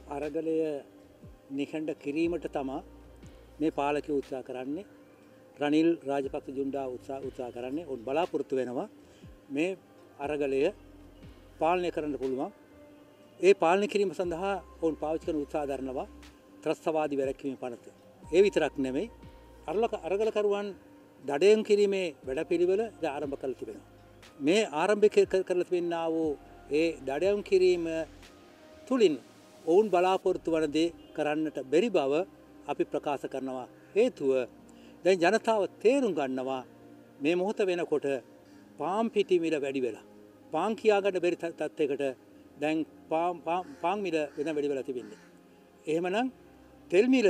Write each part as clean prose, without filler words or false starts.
අරගලය නිකණ්ඩ කිරීමට තමයි මේ පාලකයෝ උත්සාහ කරන්නේ. රනිල් රාජපක්ෂ ජුණ්ඩා උත්සාහ කරන්නේ. උන් බලාපොරොත්තු වෙනවා මේ අරගලය පාලනය කරන්න පුළුවන්. ඒ පාලනය කිරීම සඳහා උන් පාවිච්චි කරන උත්සාහ දරනවා ත්‍රස්තවාදී වැළැක්වීමේ පනත. ඒ විතරක් නෙමෙයි අරගලකරුවන් දඩයම් කිරීමේ වැඩපිළිවෙල ආරම්භ කළ තිබෙනවා. මේ ආරම්භ කරලා තිබෙනා වූ ඒ දඩයම් කිරීම තුලින් ඔවුන් බලාපොරොත්තු වන දේ කරන්නට බැරි බව අපි ප්‍රකාශ කරනවා. හේතුව දැන් ජනතාව තේරුම් ගන්නවා මේ මොහොත වෙනකොට පාම් පිටි මිල වැඩි වෙලා. පාන් කියා ගන්න බැරි තත්යකට දැන් පාන් මිල වෙන වැඩි වෙලා තිබෙන්නේ. එහෙමනම් තෙල් මිල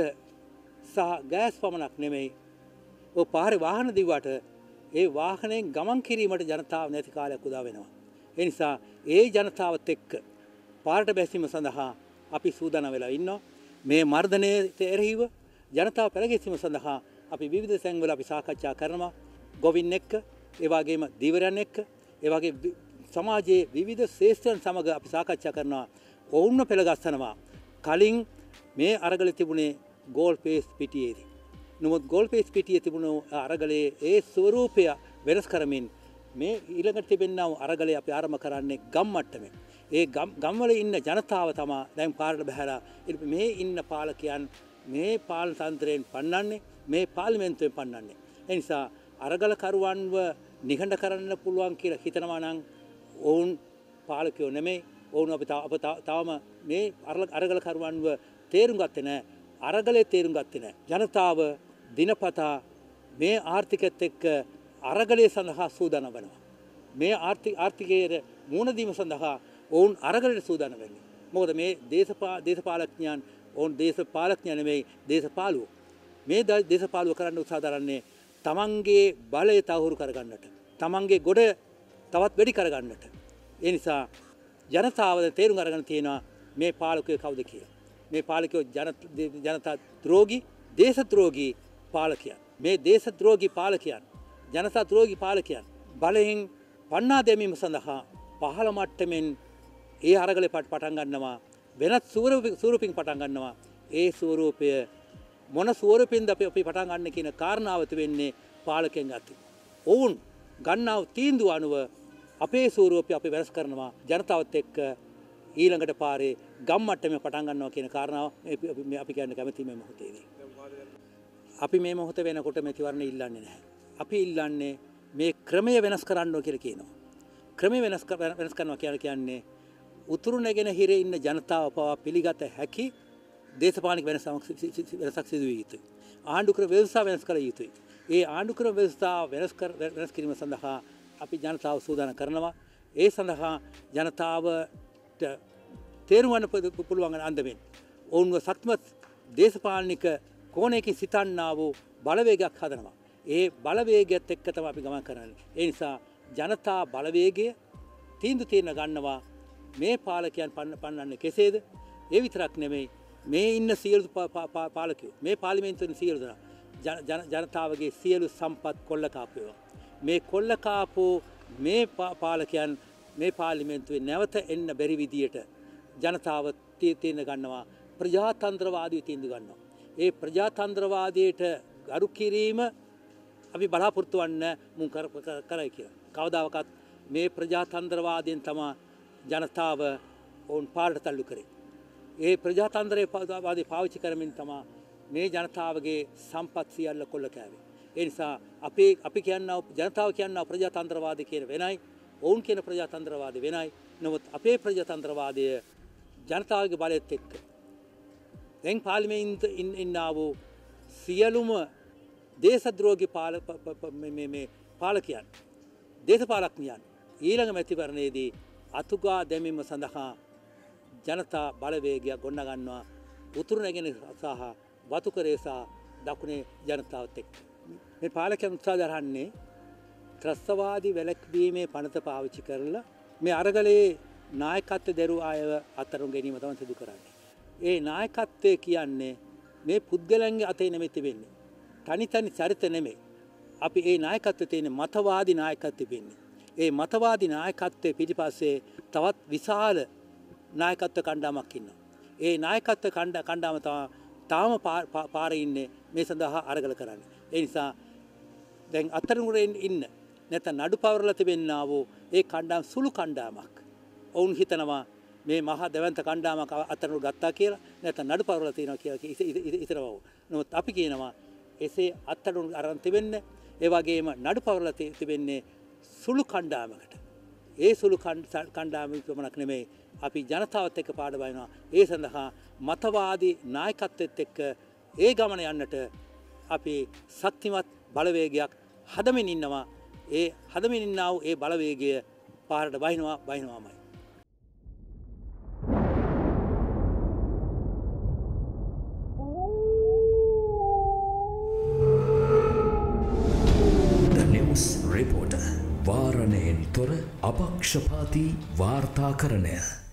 සහ ගෑස් පමණක් නෙමෙයි ඔය පාරේ වාහන දිව්වට ඒ වාහනයෙන් ගමන් කිරීමට ජනතාව නැති කාලයක් උදා වෙනවා. ඒ නිසා ඒ ජනතාවත් එක්ක පාරට බැසීම සඳහා අපි සූදානම් වෙලා ඉන්නවා. මේ මර්ධනයට එරෙහිව ජනතාව පෙරගැසීම සඳහා අපි විවිධ තැන්වල අපි සාකච්ඡා කරනවා. ගොවින් එක්ක, ඒ වගේම දීවරයන් එක්ක, ඒ වගේ සමාජයේ විවිධ ශ්‍රේෂ්ඨයන් සමග අපි සාකච්ඡා කරනවා. ඔවුන්ව පෙළගස්සනවා. කලින් මේ අරගල තිබුණේ ගෝල්පේස් පිටියේදී. නමුත් ගෝල්පේස් පිටියේ තිබුණු අරගලයේ ඒ ස්වරූපය වෙනස් කරමින් මේ ඊළඟට තිබෙනා අරගලය අපි ආරම්භ කරන්නේ ගම් මට්ටමේ. ඒ ගම්වල ඉන්න ජනතාව තමයි දැන් පාරට බහැලා මේ ඉන්න පාලකයන් මේ පාලන තන්ත්‍රයෙන් පන්නන්නේ, මේ පාර්ලිමේන්තුවෙන් පන්නන්නේ. ඒ නිසා අරගලකරුවන්ව නිහඬ කරන්න පුළුවන් කියලා හිතනවා නම් ඔවුන් පාලකයෝ නෙමෙයි. ඔවුන් අප තවම මේ අරගලකරුවන්ව තේරුම් ගත්තේ නැහැ. අරගලේ තේරුම් ගත්තේ නැහැ. ජනතාව දිනපතා මේ ආර්ථිකයත් එක්ක අරගලයේ සඳහා සූදානම් වෙනවා. මේ ආර්ථිකයේ මුහුණ දීම සඳහා ඔවුන් අරගලයට සූදානම් වෙන්නේ. මොකද මේ දේශපාලඥයන් ඔවුන් දේශපාලඥයන් නෙමෙයි දේශපාලුවෝ. මේ දේශපාලුව කරන්න උත්සාහ දරන්නේ තමන්ගේ බලය තහවුරු කරගන්නට, තමන්ගේ ගොඩ තවත් වැඩි කරගන්නට. ඒ නිසා ජනතාව තේරුම් අරගෙන තියෙනවා මේ පාලකයෝ කවුද කියලා. මේ පාලකයෝ ජනතා ද්‍රෝගී, දේශද්‍රෝගී පාලකයන්. මේ දේශද්‍රෝගී පාලකයන්, ජනතා ද්‍රෝගී පාලකයන් බලයෙන් පන්නා දැමීම සඳහා පහළ මට්ටමින් ඒ අරගලේ පටන් ගන්නවා. වෙනත් ස්වරූපින් පටන් ගන්නවා. ඒ ස්වරූපය මොන ස්වරූපෙන්ද අපි පටන් ගන්න කියන කාරණාව වෙන්නේ පාලකයන් අතින්. ඔවුන් ගන්නා තීන්දුව අනුව අපේ ස්වරූපය අපි වෙනස් කරනවා. ජනතාවත් එක්ක ඊළඟට පාරේ ගම් මට්ටමේ පටන් ගන්නවා කියන කාරණාව අපි කියන්න කැමති මේ මොහොතේදී. අපි මේ මොහොත වෙනකොට මෙතිවරණ ඉල්ලන්නේ නැහැ. අපි ඉල්ලන්නේ මේ ක්‍රමය වෙනස් කරන්න කියලා කියනවා. ක්‍රමය වෙනස් කරනවා කියන්නේ උතුරු නැගෙනහිරේ ඉන්න ජනතාව පවා පිළිගත හැකි දේශපාලනික වෙනසක් සිදු විය යුතුයි. ආණ්ඩුක්‍රම ව්‍යවස්ථාව වෙනස් කළ යුතුයි. ඒ ආණ්ඩුක්‍රම ව්‍යවස්ථාව වෙනස් කිරීම සඳහා අපි ජනතාව සූදානම් කරනවා. ඒ සඳහා ජනතාවට තේරුම් ගන්න පුළුවන් අන්දමින් ඔවුන්ව සත්‍යමත් දේශපාලනික කෝණයකින් සිතන්නා වූ බලවේගයක් හදනවා. ඒ බලවේගයත් එක්ක තමයි අපි ගමන් කරන්නේ. ඒ නිසා ජනතා බලවේගය තීන්දුව ගන්නවා මේ පාලකයන් පන්නන්නේ කෙසේද? ඒ විතරක් නෙමෙයි මේ ඉන්න සියලු පාලකයෝ, මේ පාර්ලිමේන්තුවේ සියලු දෙනා ජනතාවගේ සියලු සම්පත් කොල්ල කාපුවා. මේ කොල්ල කාපෝ මේ පාලකයන් මේ පාර්ලිමේන්තුවේ නැවත එන්න බැරි විදියට ජනතාව තීන්දුව ගන්නවා. ප්‍රජාතන්ත්‍රවාදී තීන්දුව ගන්නවා. ඒ ප්‍රජාතන්ත්‍රවාදයට ගරු කිරීම අපි බලාපොරොත්තු වන්න මුන් කරයි කියලා. කවදාවත් මේ ප්‍රජාතන්ත්‍රවාදයෙන් තමයි ජනතාව ඔවුන් පාරට තල්ලු කරේ. ඒ ප්‍රජාතන්ත්‍රවාදී පාවිච්චි කරමින් තමයි මේ ජනතාවගේ සම්පත් සියල්ල කොල්ල කෑවේ. ඒ නිසා අපි කියනවා ජනතාව කියනවා ප්‍රජාතන්ත්‍රවාදී කියන වෙනයි, ඔවුන් කියන ප්‍රජාතන්ත්‍රවාදී වෙනයි. නමුත් අපේ ප්‍රජාතන්ත්‍රවාදය ජනතාවගේ බලයත් එක්ක දැන් පාර්ලිමේන්තුවේ ඉන්නා වූ සියලුම දේශද්‍රෝගී පාලකයන්, දේශපාලඥයන් ඊළඟ මැතිවරණයේදී අතුගා දැමීම සඳහා ජනතා බලවේගයක් ගොඩ ගන්නවා. උතුරු නැගෙන සහ වතුකරේ සහ දකුණේ ජනතාවත් එක්ක. මේ පාලකයන් උත්සාහ දරන්නේ ත්‍රස්තවාදී වැළැක්වීමේ පනත පාවිච්චි කරලා මේ අරගලයේ නායකත්ව දරුව අයව අතරුම් ගැනීම තමයි සිදු කරන්නේ. ඒ නායකත්වය කියන්නේ මේ පුද්ගලයන්ගේ අතේ නෙමෙයි තිබෙන්නේ. තනි චරිත නෙමෙයි. අපි ඒ නායකත්වයේ තියෙන මතවාදී නායකත්වය වෙන්නේ. ඒ මතවාදී නායකත්වයේ පිටිපස්සේ තවත් විශාල නායකත්ව කණ්ඩායමක් ඉන්නවා. ඒ නායකත්ව කණ්ඩායම තාම පාරේ ඉන්නේ මේ සඳහා අරගල කරන්නේ. ඒ නිසා දැන් අත්අඩංගුවේ ඉන්න නැත්නම් නඩු පවරලා තිබෙන්නා වූ ඒ කණ්ඩායම් සුළු කණ්ඩායමක්. ඔවුන් හිතනවා මේ මහා දැවැන්ත කණ්ඩායමක් අත්අඩංගුවට ගත්තා කියලා නැත්නම් නඩු පවරලා තියෙනවා කියලා ඉතරවව. නමුත් අපි කියනවා එසේ අත්අඩංගුවට අරන් තිබෙන්නේ ඒ වගේම නඩු පවරලා තිබෙන්නේ සුළු කණ්ඩායමකට. ඒ සුළු කණ්ඩායම පමණක් නෙමෙයි අපි ජනතාවත් එක්ක පාඩම් වෙනවා. ඒ සඳහා මතවාදී නායකත්වයට එක්ක ඒ ගමන යන්නට අපි ශක්තිමත් බලවේගයක් හදමින් ඉන්නවා. ඒ හදමින් ඉන්නා වූ ඒ බලවේගය පාරට බහිනවාමයි. The News Reporter වාරණයෙන් තොර අපක්ෂපාතී වාර්තාකරණය